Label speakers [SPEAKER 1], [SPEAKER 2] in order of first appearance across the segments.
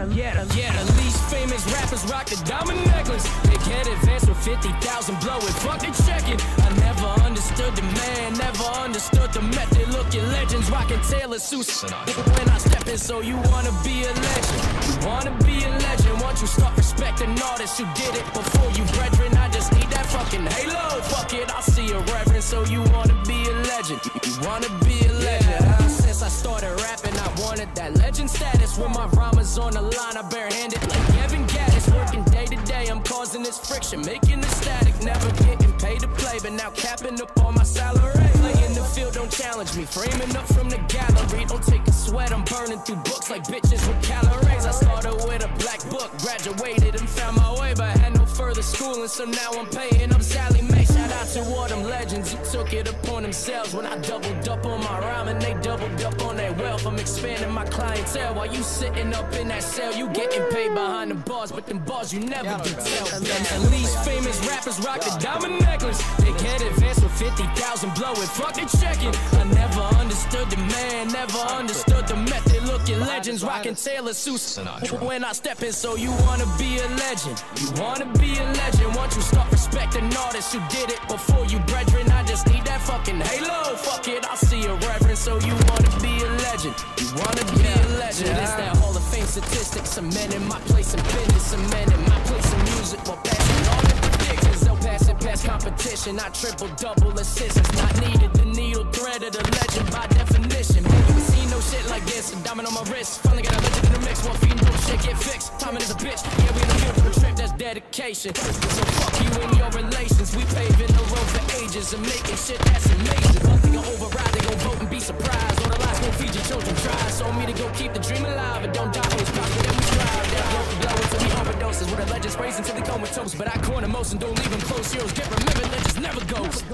[SPEAKER 1] The least famous rappers rock the diamond necklace. They get advanced with 50,000 blow it. Fuck they checking. I never understood the man, never understood the method. Look at legends rocking Taylor suits when I step in. So you wanna be a legend? You wanna be a legend? Once you start respecting artists who did it before you, brethren, I just need that fucking halo. Fuck it, I'll see a reverend. So you wanna be a legend? You wanna be a legend? Since I started rapping, I wanted that legend status. When my rhyme is on the line, I barehanded like Evan Gaddis. Working day to day, I'm causing this friction, making the static. Never getting paid to play, but now capping up on my salary. Play in the field, don't challenge me. Framing up from the gallery, don't take a sweat. I'm burning through books like bitches with calories. I started with a black book, graduated and found my way, but had no further schooling, so now I'm paying up Sally Mae. Shout out to all them legends who took it upon themselves. When I doubled up on my rhyme and they doubled up on their wealth, I'm expanding my clientele while you sitting up in that cell. You getting paid behind the bars, but them bars you never can tell. The least famous rappers rock the diamond necklace. They get advanced with 50,000 blow it. Fuck they checking. I never understood the man, never understood the method. Look at legends rocking Taylor suits when I step in. So you wanna be a legend? You wanna be a legend? Once you start respecting artists who did it before you, brethren, I just need that fucking halo. Fuck it, I'll see a reverend. So you wanna be a legend? You wanna be a legend? It's that Hall of Fame statistics, cementing my place in business, cementing my place in music while passing all the predictions. They'll pass it past competition. I triple double assists. It's not needed. The needle thread of the legend by definition. Man, you ain't seen no shit like this. A diamond on my wrist. Finally got a legend in the mix. One feet, no shit get fixed. Timing is a bitch. Yeah, we in the field for a trip. That's dedication. So fuck you and your relations. We paving the road for ages and making shit that's amazing. One thing gon' override, they gon' vote and be surprised. All the lies gon' feed your children. Try so me to go keep the dream alive and don't die. Always prosper, then we strive. That blow for blow until we overdoses. With a legend sprays until they comatose. But I corner most and don't leave them close. Heroes get remembered, legends never goes.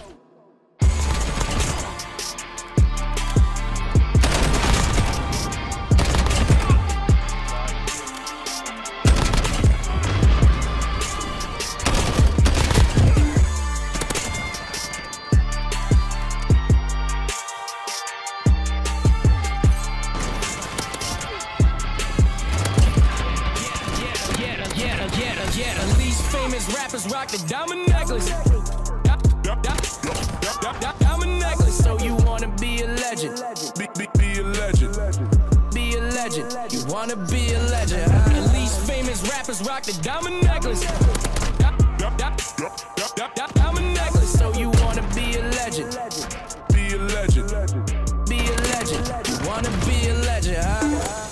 [SPEAKER 1] The least famous rappers rock the diamond necklace. Diamond necklace. So you wanna be a legend? Be a legend. Be a legend. You wanna be a legend? The least famous rappers rock the diamond necklace. Diamond necklace. So you wanna be a legend? Be a legend. Be a legend. You wanna be a legend?